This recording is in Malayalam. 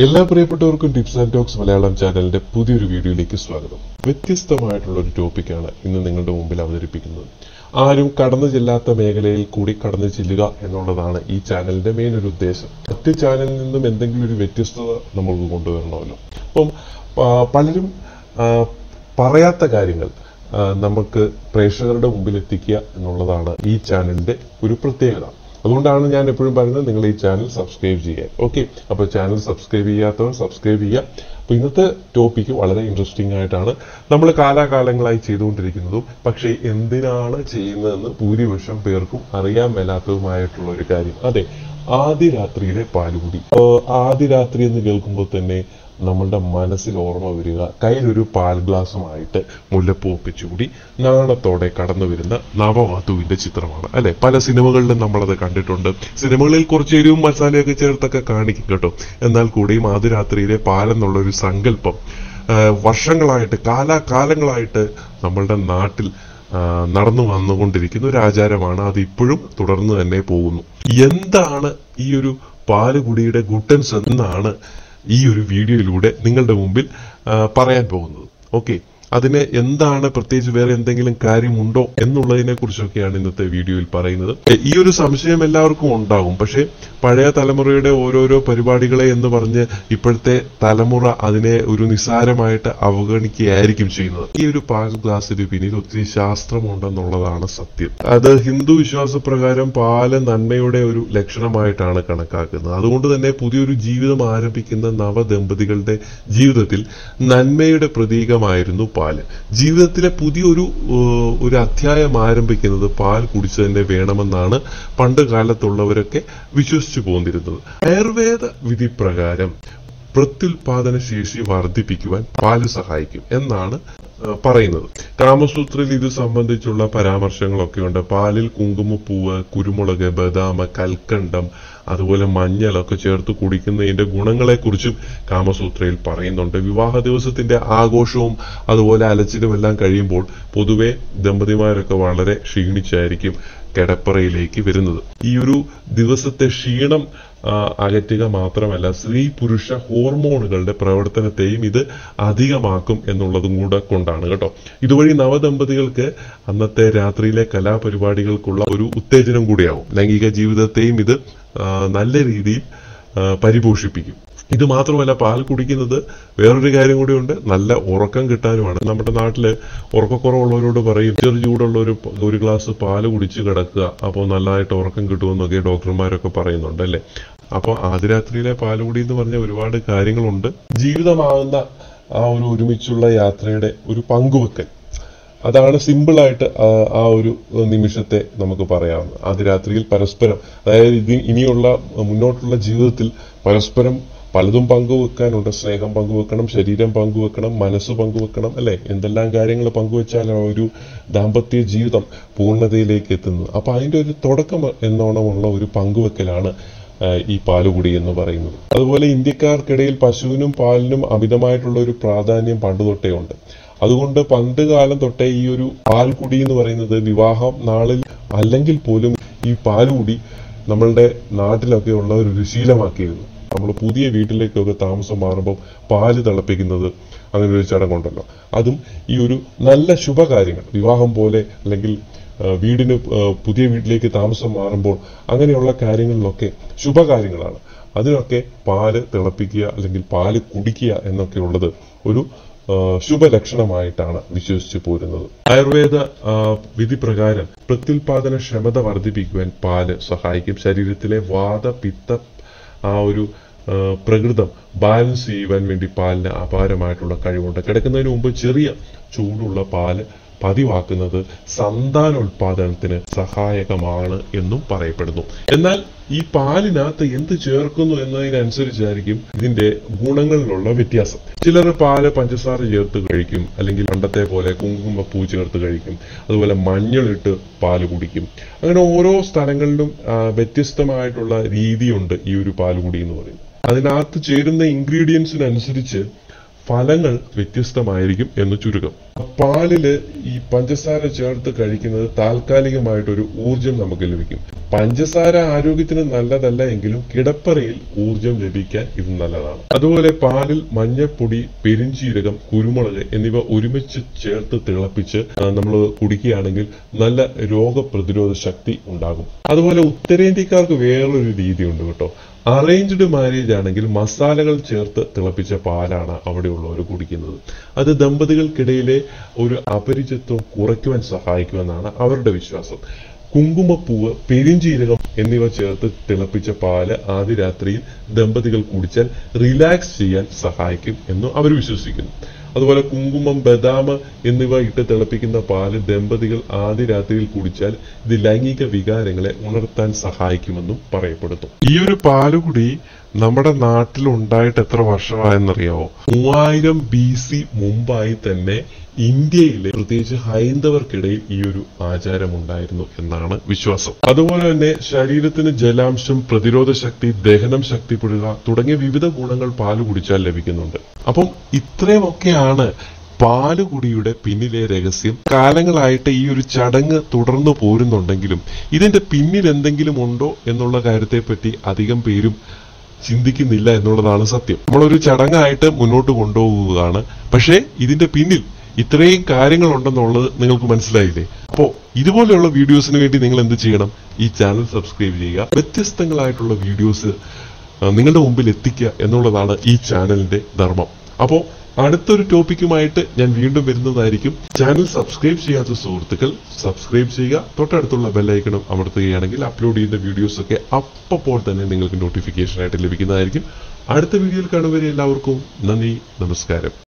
എല്ലാ പ്രിയപ്പെട്ടവർക്കും ടിപ്സ് ആൻഡ് ടോക്സ് മലയാളം ചാനലിന്റെ പുതിയൊരു വീഡിയോയിലേക്ക് സ്വാഗതം. വ്യത്യസ്തമായിട്ടുള്ള ഒരു ടോപ്പിക്കാണ് ഇന്ന് നിങ്ങളുടെ മുമ്പിൽ അവതരിപ്പിക്കുന്നത്. ആരും കടന്നു ചെല്ലാത്ത മേഖലയിൽ കൂടി കടന്നു ചെല്ലുക എന്നുള്ളതാണ് ഈ ചാനലിന്റെ മെയിൻ ഒരു ഉദ്ദേശം. മറ്റ് ചാനലിൽ നിന്നും എന്തെങ്കിലും ഒരു വ്യത്യസ്തത നമുക്ക് കൊണ്ടുവരണമല്ലോ. അപ്പം പലരും പറയാത്ത കാര്യങ്ങൾ നമുക്ക് പ്രേക്ഷകരുടെ മുമ്പിൽ എത്തിക്കുക എന്നുള്ളതാണ് ഈ ചാനലിന്റെ ഒരു പ്രത്യേകത. അതുകൊണ്ടാണ് ഞാൻ എപ്പോഴും പറയുന്നത് നിങ്ങൾ ഈ ചാനൽ സബ്സ്ക്രൈബ് ചെയ്യാൻ. ഓക്കെ, അപ്പോൾ ചാനൽ സബ്സ്ക്രൈബ് ചെയ്യാത്തവർ സബ്സ്ക്രൈബ് ചെയ്യുക. അപ്പോൾ ഇന്നത്തെ ടോപ്പിക്ക് വളരെ ഇൻട്രസ്റ്റിംഗ് ആയിട്ടാണ്. നമ്മൾ കാലാകാലങ്ങളായി ചെയ്തുകൊണ്ടിരിക്കുന്നതും പക്ഷേ എന്തിനാണ് ചെയ്യുന്നതെന്ന് ഭൂരിപക്ഷം പേർക്കും അറിയാൻ മേലാത്തതുമായിട്ടുള്ള ഒരു കാര്യം. അതെ, ആദ്യ രാത്രിയിലെ പാലുകുടി. ആദ്യ രാത്രി എന്ന് കേൾക്കുമ്പോൾ തന്നെ നമ്മളുടെ മനസ്സിൽ ഓർമ്മ വരിക കയ്യിലൊരു പാൽ ഗ്ലാസുമായിട്ട് മുല്ലപ്പൂ ഒപ്പിച്ചുകൂടി നാണത്തോടെ കടന്നു വരുന്ന നവവധുവിന്റെ ചിത്രമാണ് അല്ലെ. പല സിനിമകളിലും നമ്മളത് കണ്ടിട്ടുണ്ട്. സിനിമകളിൽ കുറച്ച് എരിവും മസാലയൊക്കെ ചേർത്തൊക്കെ കാണിക്കും കേട്ടോ. എന്നാൽ കൂടിയും ആദ്യ രാത്രിയിലെ പാലെന്നുള്ള ഒരു സങ്കല്പം വർഷങ്ങളായിട്ട് കാലാകാലങ്ങളായിട്ട് നമ്മളുടെ നാട്ടിൽ നടന്നു വന്നുകൊണ്ടിരിക്കുന്ന ഒരു ആചാരമാണ്. അത് ഇപ്പോഴും തുടർന്ന് തന്നെ പോകുന്നു. എന്താണ് ഈ ഒരു പാലുകുടിയുടെ ഗുട്ടൻസ് എന്നാണ് ഈ ഒരു വീഡിയോയിലൂടെ നിങ്ങളുടെ മുമ്പിൽ പറയാൻ പോകുന്നത്. ഓക്കെ, അതിന് എന്താണ് പ്രത്യേകിച്ച് വേറെ എന്തെങ്കിലും കാര്യമുണ്ടോ എന്നുള്ളതിനെ കുറിച്ചൊക്കെയാണ് ഇന്നത്തെ വീഡിയോയിൽ പറയുന്നത്. ഈ ഒരു സംശയം എല്ലാവർക്കും ഉണ്ടാകും. പക്ഷെ പഴയ തലമുറയുടെ ഓരോരോ പരിപാടികളെ എന്ന് പറഞ്ഞ് ഇപ്പോഴത്തെ തലമുറ അതിനെ ഒരു നിസ്സാരമായിട്ട് അവഗണിക്കുകയായിരിക്കും ചെയ്യുന്നത്. ഈ ഒരു പാൽ ഗ്ലാസിന് പിന്നിൽ ഒത്തിരി ശാസ്ത്രമുണ്ടെന്നുള്ളതാണ് സത്യം. അത് ഹിന്ദു വിശ്വാസപ്രകാരം പാല് നന്മയുടെ ഒരു ലക്ഷണമായിട്ടാണ് കണക്കാക്കുന്നത്. അതുകൊണ്ട് തന്നെ പുതിയൊരു ജീവിതം ആരംഭിക്കുന്ന നവദമ്പതികളുടെ ജീവിതത്തിൽ നന്മയുടെ പ്രതീകമായിരുന്നു പാല്. ജീവിതത്തിലെ പുതിയൊരു അധ്യായം ആരംഭിക്കുന്നത് പാൽ കുടിച്ചു തന്നെ വേണമെന്നാണ് പണ്ട് കാലത്തുള്ളവരൊക്കെ വിശ്വസിച്ചു പോന്നിരുന്നത്. ആയുർവേദ വിധി പ്രകാരം പ്രത്യുൽപാദന ശേഷി വർദ്ധിപ്പിക്കുവാൻ പാല് സഹായിക്കും എന്നാണ് പറയുന്നത്. കാമസൂത്രയിൽ ഇത് സംബന്ധിച്ചുള്ള പരാമർശങ്ങളൊക്കെ ഉണ്ട്. പാലിൽ കുങ്കുമപ്പൂവ്, കുരുമുളക്, ബദാം, കൽക്കണ്ടം, അതുപോലെ മഞ്ഞളൊക്കെ ചേർത്ത് കുടിക്കുന്നതിന്റെ ഗുണങ്ങളെക്കുറിച്ചും കാമസൂത്രയിൽ പറയുന്നുണ്ട്. വിവാഹ ദിവസത്തിന്റെ ആഘോഷവും അതുപോലെ അലച്ചിലും എല്ലാം കഴിയുമ്പോൾ പൊതുവെ ദമ്പതിമാരൊക്കെ വളരെ ക്ഷീണിച്ചായിരിക്കും കിടപ്പറയിലേക്ക് വരുന്നത്. ഈ ഒരു ദിവസത്തെ ക്ഷീണം അകറ്റുക മാത്രമല്ല, സ്ത്രീ പുരുഷ ഹോർമോണുകളുടെ പ്രവർത്തനത്തെയും ഇത് അധികമാക്കും എന്നുള്ളതും കൂടെ കൊണ്ടാണ് കേട്ടോ. ഇതുവഴി നവദമ്പതികൾക്ക് അന്നത്തെ രാത്രിയിലെ കലാപരിപാടികൾക്കുള്ള ഒരു ഉത്തേജനം കൂടിയാവും. ലൈംഗിക ജീവിതത്തെയും ഇത് നല്ല രീതിയിൽ പരിപോഷിപ്പിക്കും. ഇത് മാത്രമല്ല, പാൽ കുടിക്കുന്നത് വേറൊരു കാര്യം കൂടിയുണ്ട്, നല്ല ഉറക്കം കിട്ടാനുമാണ്. നമ്മുടെ നാട്ടില് ഉറക്കക്കുറവുള്ളവരോട് പറയും ചെറു ചൂടുള്ള ഒരു ഗ്ലാസ് പാല് കുടിച്ച് കിടക്കുക, അപ്പോൾ നല്ലതായിട്ട് ഉറക്കം കിട്ടുമെന്നൊക്കെ ഡോക്ടർമാരൊക്കെ പറയുന്നുണ്ട് അല്ലെ. അപ്പോൾ ആദ്യ രാത്രിയിലെ പാലുകുടി എന്ന് പറഞ്ഞ ഒരുപാട് കാര്യങ്ങളുണ്ട്. ജീവിതമാകുന്ന ആ ഒരു ഒരുമിച്ചുള്ള യാത്രയുടെ ഒരു പങ്കുവെക്കൽ, അതാണ് സിമ്പിളായിട്ട് ആ ഒരു നിമിഷത്തെ നമുക്ക് പറയാവുന്നത്. ആദ്യ രാത്രിയിൽ പരസ്പരം, അതായത് ഇനിയുള്ള മുന്നോട്ടുള്ള ജീവിതത്തിൽ പരസ്പരം പലതും പങ്കുവെക്കാനുണ്ട്. സ്നേഹം പങ്കുവെക്കണം, ശരീരം പങ്കുവെക്കണം, മനസ്സ് പങ്കുവെക്കണം അല്ലെ. എന്തെല്ലാം കാര്യങ്ങൾ പങ്കുവെച്ചാലാണ് ഒരു ദാമ്പത്യ ജീവിതം പൂർണ്ണതയിലേക്ക് എത്തുന്നത്. അപ്പൊ അതിന്റെ ഒരു തുടക്കം എന്നോണമുള്ള ഒരു പങ്കുവെക്കലാണ് ഈ പാലുകുടി എന്ന് പറയുന്നത്. അതുപോലെ ഇന്ത്യക്കാർക്കിടയിൽ പശുവിനും പാലിനും അമിതമായിട്ടുള്ള ഒരു പ്രാധാന്യം പണ്ട് തൊട്ടേ ഉണ്ട്. അതുകൊണ്ട് പണ്ട് കാലം തൊട്ടേ ഈ ഒരു പാൽകുടി എന്ന് പറയുന്നത് വിവാഹം നാളിൽ അല്ലെങ്കിൽ പോലും ഈ പാലുകുടി നമ്മളുടെ നാട്ടിലൊക്കെ ഉള്ള ഒരു ശീലമാക്കിയിരുന്നു. നമ്മൾ പുതിയ വീട്ടിലേക്കൊക്കെ താമസം മാറുമ്പോൾ പാല് തിളപ്പിക്കുന്നത് അങ്ങനെ ഒരു ചടങ്ങുണ്ടല്ലോ. അതും ഈ ഒരു നല്ല ശുഭകാര്യങ്ങൾ, വിവാഹം പോലെ അല്ലെങ്കിൽ വീടിന് പുതിയ വീട്ടിലേക്ക് താമസം മാറുമ്പോൾ അങ്ങനെയുള്ള കാര്യങ്ങളിലൊക്കെ ശുഭകാര്യങ്ങളാണ്. അതിനൊക്കെ പാല് തിളപ്പിക്കുക അല്ലെങ്കിൽ പാല് കുടിക്കുക എന്നൊക്കെ ഉള്ളത് ഒരു ശുഭലക്ഷണമായിട്ടാണ് വിശ്വസിച്ചു പോരുന്നത്. ആയുർവേദ വിധി പ്രകാരം പ്രത്യുൽപാദന ക്ഷമത വർദ്ധിപ്പിക്കുവാൻ പാല് സഹായിക്കും. ശരീരത്തിലെ വാത പിത്ത ആ ഒരു പ്രകൃതം ബാലൻസ് ചെയ്യുവാൻ വേണ്ടി പാലിന് അപാരമായിട്ടുള്ള കഴിവുണ്ട്. കിടക്കുന്നതിന് മുമ്പ് ചെറിയ ചൂടുള്ള പാല് പതിവാക്കുന്നത് സന്താനോൽപാദനത്തിന് സഹായകമാണ് എന്നും പറയപ്പെടുന്നു. എന്നാൽ ഈ പാലിനകത്ത് എന്ത് ചേർക്കുന്നു എന്നതിനനുസരിച്ചായിരിക്കും ഇതിന്റെ ഗുണങ്ങളിലുള്ള വ്യത്യാസം. ചിലർ പാല് പഞ്ചസാര ചേർത്ത് കഴിക്കും, അല്ലെങ്കിൽ പണ്ടത്തെ പോലെ കുങ്കുമപ്പൂ ചേർത്ത് കഴിക്കും, അതുപോലെ മഞ്ഞളിട്ട് പാല് കുടിക്കും. അങ്ങനെ ഓരോ സ്ഥലങ്ങളിലും വ്യത്യസ്തമായിട്ടുള്ള രീതിയുണ്ട് ഈ ഒരു പാലുകുടി എന്ന് പറയുന്നത്. അതിനകത്ത് ചേരുന്ന ഇൻഗ്രീഡിയൻസിനനുസരിച്ച് ഫലങ്ങൾ വ്യത്യസ്തമായിരിക്കും എന്ന് ചുരുക്കം. പാലില് ഈ പഞ്ചസാര ചേർത്ത് കഴിക്കുന്നത് താൽക്കാലികമായിട്ടൊരു ഊർജം നമുക്ക് ലഭിക്കും. പഞ്ചസാര ആരോഗ്യത്തിന് നല്ലതല്ല എങ്കിലും കിടപ്പറയിൽ ഊർജം ലഭിക്കാൻ ഇത് നല്ലതാണ്. അതുപോലെ പാലിൽ മഞ്ഞൾപ്പൊടി, പെരിഞ്ചീരകം, കുരുമുളക് എന്നിവ ഒരുമിച്ച് ചേർത്ത് തിളപ്പിച്ച് നമ്മൾ കുടിക്കുകയാണെങ്കിൽ നല്ല രോഗപ്രതിരോധ ശക്തി ഉണ്ടാകും. അതുപോലെ ഉത്തരേന്ത്യക്കാർക്ക് വേറൊരു രീതിയുണ്ട് കേട്ടോ. അറേഞ്ച്ഡ് മാരേജ് ആണെങ്കിൽ മസാലകൾ ചേർത്ത് തിളപ്പിച്ച പാലാണ് അവിടെയുള്ളവർ കുടിക്കുന്നത്. അത് ദമ്പതികൾക്കിടയിലെ ഒരു അപരിചിത്വം കുറയ്ക്കുവാൻ സഹായിക്കുമെന്നാണ് അവരുടെ വിശ്വാസം. കുങ്കുമപ്പൂവ്, പെരിഞ്ചീരകം എന്നിവ ചേർത്ത് തിളപ്പിച്ച പാല് ആദ്യ രാത്രിയിൽ ദമ്പതികൾ കുടിച്ചാൽ റിലാക്സ് ചെയ്യാൻ സഹായിക്കും എന്നും അവർ വിശ്വസിക്കുന്നു. അതുപോലെ കുങ്കുമം, ബദാം എന്നിവ ഇട്ട് തിളപ്പിക്കുന്ന പാല് ദമ്പതികൾ ആദ്യ രാത്രിയിൽ കുടിച്ചാൽ ഇത് ലൈംഗിക വികാരങ്ങളെ ഉണർത്താൻ സഹായിക്കുമെന്നും പറയപ്പെടുന്നു. ഈ ഒരു പാലുകുടി നമ്മുടെ നാട്ടിൽ ഉണ്ടായിട്ട് എത്ര വർഷമായെന്നറിയാവോ? 3000 BC മുമ്പായി തന്നെ ഇന്ത്യയിലെ പ്രത്യേകിച്ച് ഹൈന്ദവർക്കിടയിൽ ഈ ഒരു ആചാരം ഉണ്ടായിരുന്നു എന്നാണ് വിശ്വാസം. അതുപോലെ തന്നെ ശരീരത്തിന് ജലാംശം, പ്രതിരോധ ശക്തി, ദഹനം ശക്തിപ്പെടുക തുടങ്ങിയ വിവിധ ഗുണങ്ങൾ പാല് കുടിച്ചാൽ ലഭിക്കുന്നുണ്ട്. അപ്പം ഇത്രയുമൊക്കെയാണ് പാലുകുടിയുടെ പിന്നിലെ രഹസ്യം. കാലങ്ങളായിട്ട് ഈ ഒരു ചടങ്ങ് തുടർന്നു പോരുന്നുണ്ടെങ്കിലും ഇതിന്റെ പിന്നിൽ എന്തെങ്കിലും ഉണ്ടോ എന്നുള്ള കാര്യത്തെപ്പറ്റി അധികം പേരും ചിന്തിക്കുന്നില്ല എന്നുള്ളതാണ് സത്യം. നമ്മളൊരു ചടങ്ങായിട്ട് മുന്നോട്ട് കൊണ്ടുപോകുകയാണ്. പക്ഷേ ഇതിന്റെ പിന്നിൽ ഇത്രയും കാര്യങ്ങളുണ്ടെന്നുള്ളത് നിങ്ങൾക്ക് മനസ്സിലായില്ലേ? അപ്പോ ഇതുപോലെയുള്ള വീഡിയോസിന് വേണ്ടി നിങ്ങൾ എന്ത് ചെയ്യണം? ഈ ചാനൽ സബ്സ്ക്രൈബ് ചെയ്യുക. വ്യത്യസ്തങ്ങളായിട്ടുള്ള വീഡിയോസ് നിങ്ങളുടെ മുമ്പിൽ എത്തിക്കുക എന്നുള്ളതാണ് ഈ ചാനലിന്റെ ധർമ്മം. അപ്പോ അടുത്തൊരു ടോപ്പിക്കുമായിട്ട് ഞാൻ വീണ്ടും വരുന്നതായിരിക്കും. ചാനൽ സബ്സ്ക്രൈബ് ചെയ്യാത്ത സുഹൃത്തുക്കൾ സബ്സ്ക്രൈബ് ചെയ്യുക. തൊട്ടടുത്തുള്ള ബെല്ലൈക്കണും അമർത്തുകയാണെങ്കിൽ അപ്ലോഡ് ചെയ്യുന്ന വീഡിയോസ് ഒക്കെ അപ്പോൾ തന്നെ നിങ്ങൾക്ക് നോട്ടിഫിക്കേഷൻ ആയിട്ട് ലഭിക്കുന്നതായിരിക്കും. അടുത്ത വീഡിയോയിൽ കാണുവരെ എല്ലാവർക്കും നന്ദി, നമസ്കാരം.